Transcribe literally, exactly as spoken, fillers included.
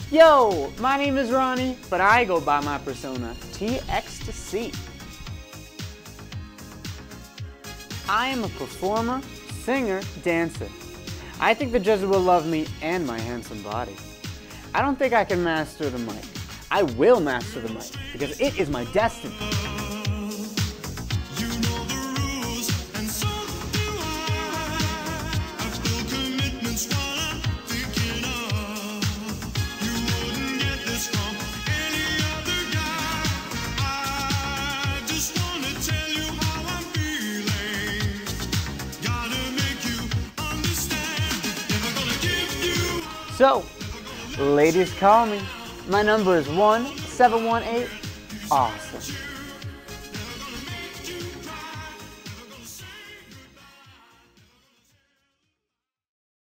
Yo, my name is Ronnie, but I go by my persona, T X to C. I am a performer, singer, dancer. I think the judges will love me and my handsome body. I don't think I can master the mic. I will master the mic, because it is my destiny. So, ladies call me. My number is one seven one eight awesome.